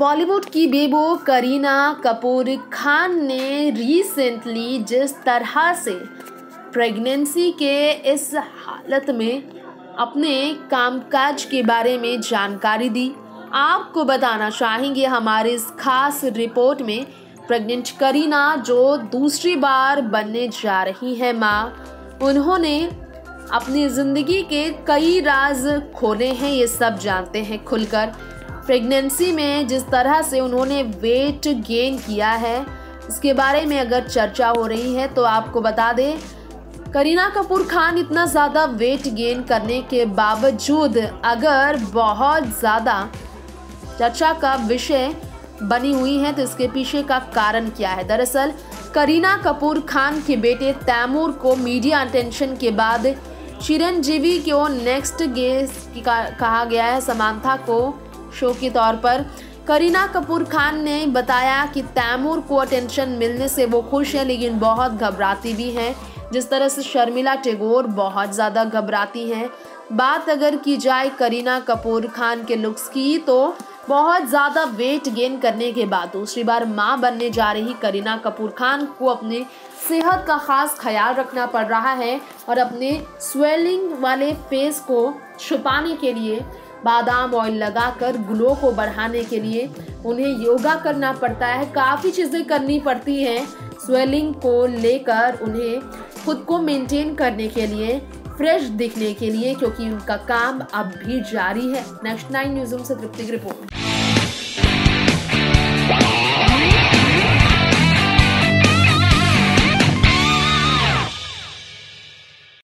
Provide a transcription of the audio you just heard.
बॉलीवुड की बेबो करीना कपूर खान ने रिसेंटली जिस तरह से प्रेगनेंसी के इस हालत में अपने कामकाज के बारे में जानकारी दी, आपको बताना चाहेंगे हमारे इस खास रिपोर्ट में। प्रेग्नेंट करीना जो दूसरी बार बनने जा रही है माँ, उन्होंने अपनी ज़िंदगी के कई राज खोले हैं, ये सब जानते हैं खुलकर। प्रेगनेंसी में जिस तरह से उन्होंने वेट गेन किया है, इसके बारे में अगर चर्चा हो रही है तो आपको बता दें, करीना कपूर खान इतना ज़्यादा वेट गेन करने के बावजूद अगर बहुत ज़्यादा चर्चा का विषय बनी हुई है तो इसके पीछे का कारण क्या है। दरअसल करीना कपूर खान के बेटे तैमूर को मीडिया अटेंशन के बाद चिरंजीवी को नेक्स्ट गेस्ट कहा गया है। समांथा को शो के तौर पर करीना कपूर खान ने बताया कि तैमूर को अटेंशन मिलने से वो खुश है, लेकिन बहुत घबराती भी हैं। जिस तरह से शर्मिला टैगोर बहुत ज़्यादा घबराती हैं। बात अगर की जाए करीना कपूर खान के लुक्स की, तो बहुत ज़्यादा वेट गेन करने के बाद दूसरी बार मां बनने जा रही करीना कपूर खान को अपने सेहत का खास ख्याल रखना पड़ रहा है और अपने स्वेलिंग वाले फेस को छुपाने के लिए बादाम ऑयल लगाकर ग्लो को बढ़ाने के लिए उन्हें योगा करना पड़ता है। काफ़ी चीज़ें करनी पड़ती हैं स्वेलिंग को लेकर, उन्हें खुद को मेंटेन करने के लिए, फ्रेश दिखने के लिए, क्योंकि उनका काम अब भी जारी है। नेक्स्ट 9 न्यूज़ से तृप्ति की रिपोर्ट।